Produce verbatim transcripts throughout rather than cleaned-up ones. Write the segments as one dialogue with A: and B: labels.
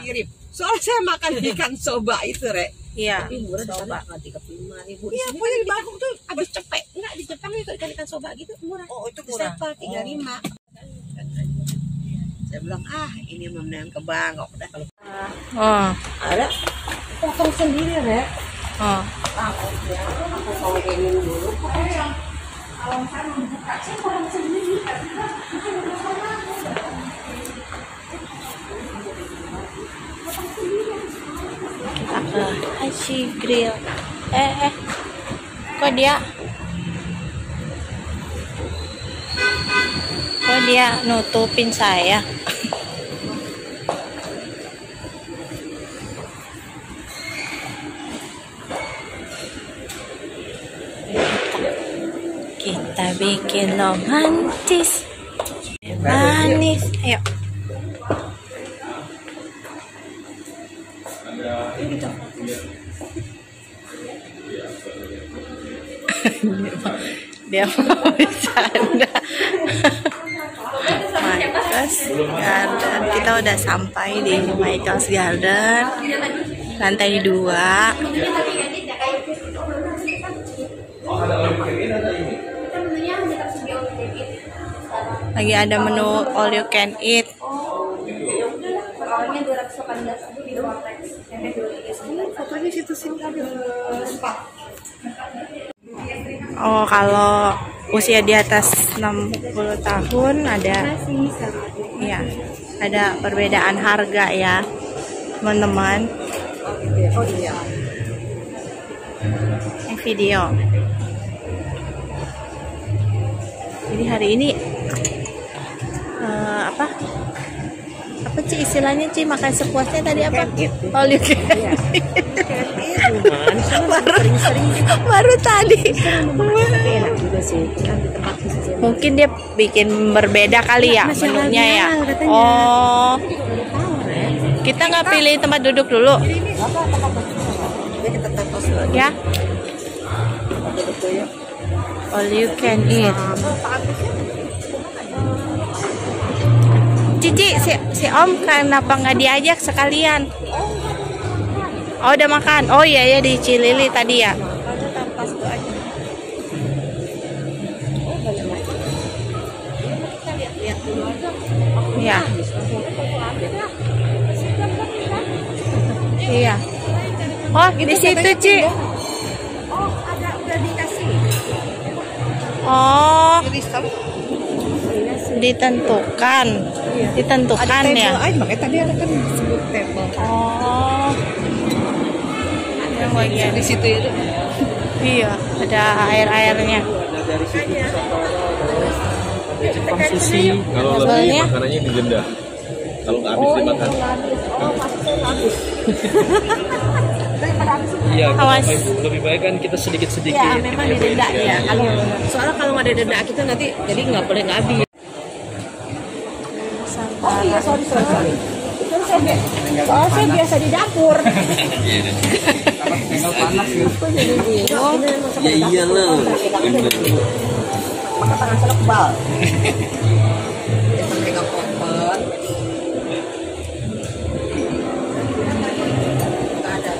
A: kirim. Soalnya saya makan ikan soba itu, Rek.
B: Iya.
A: Tapi murah soba nggak tiga puluh lima ribu. Iya, pokoknya di Bangkok tuh habis cepet. Enggak di Jepang itu ikan ikan soba gitu murah. Oh, itu murah. tiga puluh lima. Saya bilang ah ini memang ke Bangkok dah kalau.
B: Oh.
A: Ada potong sendiri, Rek.
B: Oh.
A: Ah, ya. Aku potong kayak gini dulu. Kalau saya membuka, saya potong sendiri.
B: Kita ke Haji Grill. Eh, eh. Kok dia? Kok dia nutupin saya? Kita bikin romantis, manis. Ayo. Dia mau bercanda. Michael's Garden. Kita udah sampai di Michael's Garden, lantai dua. Lagi ada menu all you can eat.
A: Fotonya situ sini ada.
B: Oh, kalau usia di atas enam puluh tahun ada ya, ada perbedaan harga ya, teman-teman.
A: Oh iya.
B: Ini video. Jadi hari ini uh, apa? Apa Ci istilahnya Ci, makan sepuasnya tadi apa? All you can eat. baru, baru tadi. Mungkin dia bikin berbeda kali ya menunya ya. Oh, kita nggak pilih tempat duduk dulu ya. All you can eat. Cici, si, si Om kenapa nggak diajak sekalian? Oh, udah makan. Oh iya ya, di Cilili tadi ya. Iya. Iya. Oh, di situ, Ci.
A: Oh, ada udah dikasih.
B: Oh. Ditentukan. Ditentukan ya.
A: Makanya tadi ada kan disebut table.
B: Oh. Yang bagian
A: di situ itu.
B: Iya, ada air-airnya.
C: Dari situ Jepang sushi, kalau lebih makanannya digenda. Kalau nggak habis dimakan.
A: Oh, maksudnya habis. Daripada habis.
C: Iya, lebih, lebih baik kan kita sedikit-sedikit.
A: Ya, memang didenda ya. Kalau soalnya kalau nggak ada denda kita nanti jadi nggak boleh nggak habis. Oh iya, sorry sorry sorry. Itu saya oh, saya biasa di dapur.
C: Tinggal panas ya.
A: Aku jadi bingung.
C: Ya iyalah.
A: Maka tangan saya kebal. Dia pegang kompor. Ada.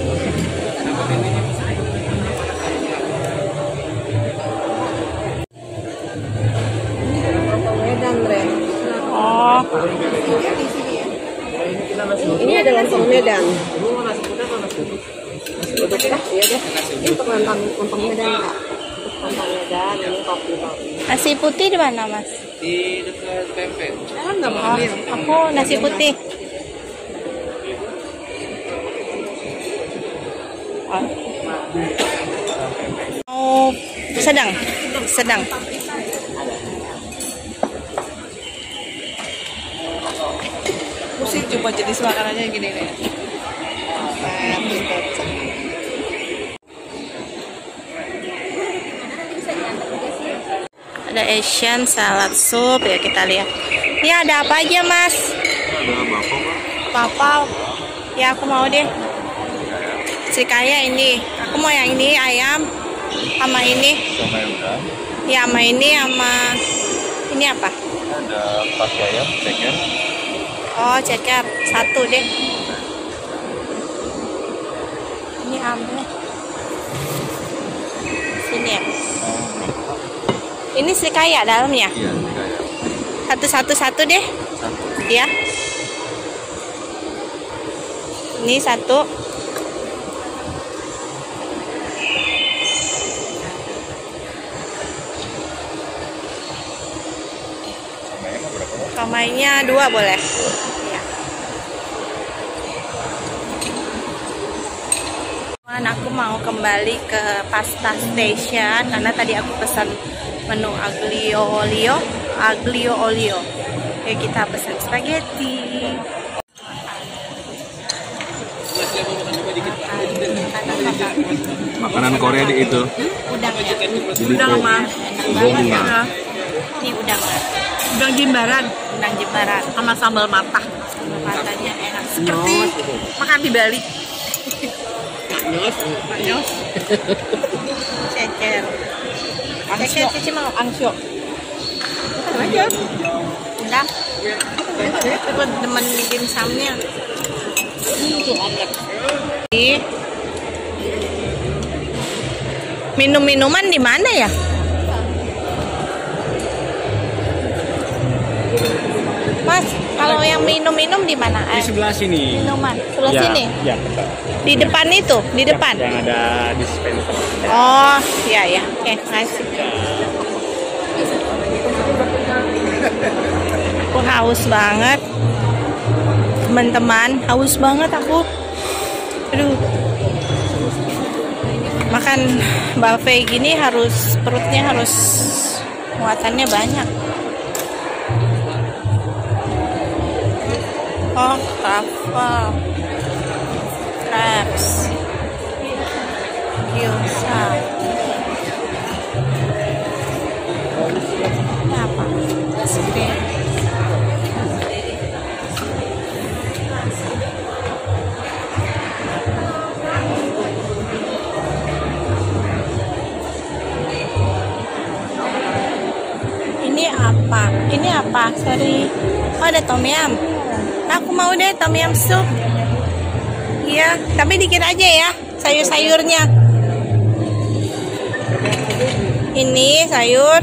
A: Medan, Ren.
B: Oh.
A: Ini ada lontong Medan. Uduk ya, iya deh. Ini untuk lontong lontong Medan Kak. Lontong Medan, ini kopi kopi.
B: Nasi putih di mana, Mas?
C: Di dekat tempe.
A: Jangan nggak mau
B: Oh,
A: ambil.
B: aku nasi putih. Oh. Oh, sedang, sedang.
A: Pusing coba jenis makanannya gini nih.
B: Ada Asian salad soup ya, kita lihat. Ini ada apa aja, Mas? Papau. Ya, aku mau deh. Srikaya ini. Aku mau yang ini ayam sama ini. Ya, sama ini sama ini apa?
C: Ada pasti ayam, ceker.
B: Oh, ceker. Satu deh. ambil. Sini ya. Ini Srikaya dalamnya.
C: Iya, Srikaya.
B: Satu-satu satu deh.
C: Satu.
B: Ya. Ini satu. Somainya dua boleh. Ya. Aku mau kembali ke pasta station karena tadi aku pesan menu aglio olio, aglio olio. Oke, kita pesan spaghetti.
C: Makanan Korea di itu.
B: Udang ya.
A: Udang sama
C: Bunga.
B: Ini udang.
A: udang jimbaran
B: Udang Jepara.
A: sama sambal matah.
B: Matanya enak.
A: Seperti makan di Bali.
B: Cecer. Cecer cici mau
A: Ansyo.
B: aja. Udang. Itu temen dimsumnya. Minum-minuman di mana ya? Mas, kalau yang minum-minum di mana?
D: Di sebelah sini.
B: Minuman sebelah
D: Ya,
B: sini.
D: Ya, betul.
B: Di depan itu, di
D: Ya,
B: depan.
D: yang ada dispenser.
B: Oh, iya ya. Oke, makasih. Aku haus banget. Teman-teman, haus banget aku. Aduh. Makan buffet gini harus perutnya harus muatannya banyak. Oh, truffle, crabs, gyoza. Ini apa? Steak. Ini apa? Ini apa? Sorry. Oh, ada tom yum. Aku mau deh tom yum soup. Iya, tapi dikit aja ya sayur-sayurnya. Ini sayur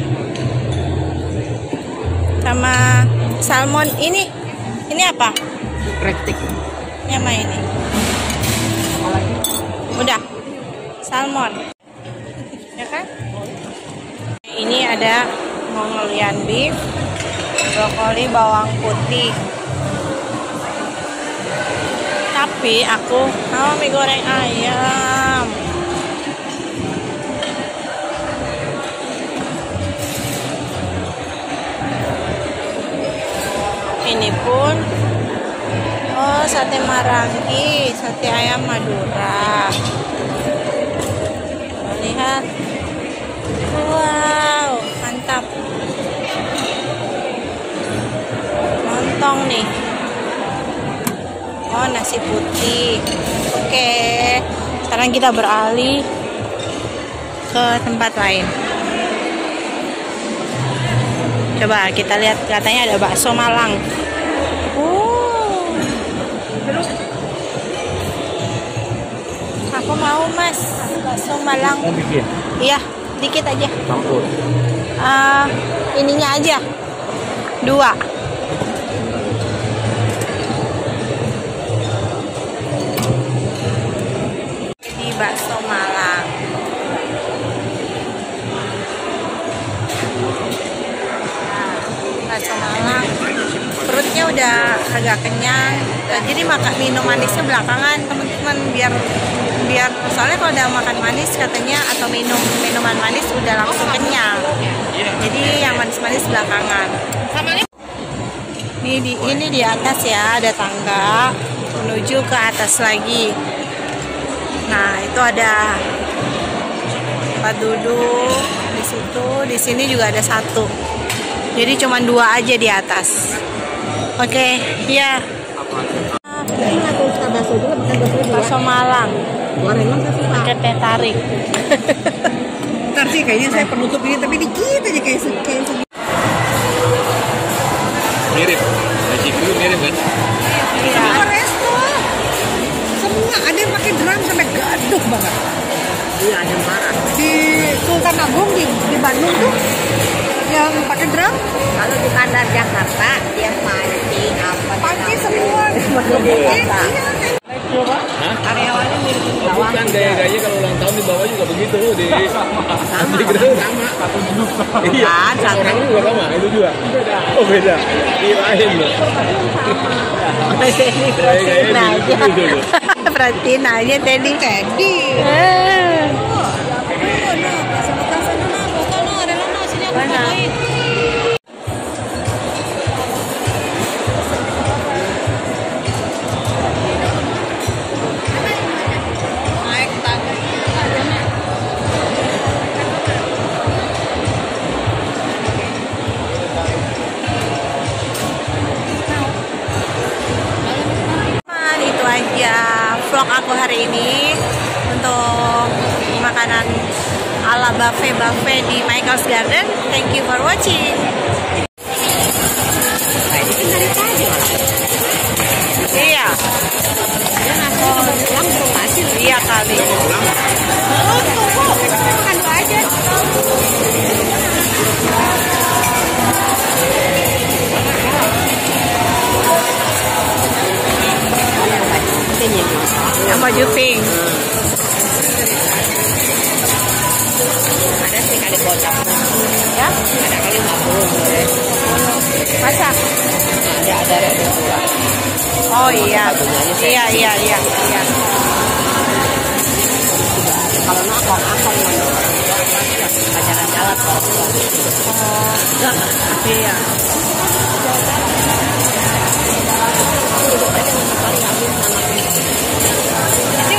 B: sama salmon. Ini, ini apa?
A: Rektik.
B: Ini apa ini? Udah, salmon. Ya kan? Ini ada Mongolian beef, brokoli, bawang putih. Tapi aku mau mie goreng ayam. Ini pun oh sate Marangi, sate ayam Madura. Lihat. Wow, mantap. Lontong nih. Oh, nasi putih. Oke. Sekarang kita beralih ke tempat lain. Coba kita lihat, katanya ada bakso Malang. Oh. Aku mau, Mas, bakso Malang.
D: Mau bikin?
B: Iya, dikit aja.
D: Campur.
B: Uh, ininya aja. Dua. Di bakso Malang. Nah, bakso Malang. Perutnya udah agak kenyang. Nah, jadi makan minum manisnya belakangan, teman-teman, biar biar soalnya kalau udah makan manis katanya atau minum minuman manis udah langsung kenyang. Jadi yang manis-manis belakangan. Ini di ini di atas ya, ada tangga menuju ke atas lagi. Nah, itu ada tempat duduk di situ, di sini juga ada satu. Jadi cuma dua aja di atas. Oke, ya.
A: Ini nggak tahu suka bakso juga, makan bakso juga.
B: Bakso Malang.
A: Gorengan saya suka.
B: Pakai teh tarik.
A: Ntar sih kayaknya saya penutup ini, tapi dikit aja kayak se- kayak segini.
C: Mirip. Nasi itu mirip kan?
B: Iya.
A: Semua resto. Semua ada yang pakai drum sampai gaduh banget.
B: Sultan Agung di, di Bandung tuh yang pakai drum.
A: Kalau di Bandar Jakarta dia pancing apa?
B: Pancing semua.
A: Karyawannya mirip di bawah.
C: Bukan gaya-gayanya kalau ulang tahun di bawah juga begitu di asli gitu sama. Iya. Orang juga sama itu juga. Oh beda. Kirain loh.
B: Perhatiin aja. Perhatiin aja Teddy. Teddy. Mana? Itu aja vlog aku hari ini untuk makanan ala buffet-buffet di Michael's Garden. Thank you for watching. Iya. Iya kali. Oh, tunggu. Makan dua aja. Apa juping?
A: Ada sih kali kocak.
B: Ya?
A: Ada kali lima puluh.
B: Masa?
A: Ada ada ada dua.
B: Oh iya. Iya iya iya iya.
A: Kalau nak kok aku yang pacaran jalan kok.
B: Oh. Iya. Ini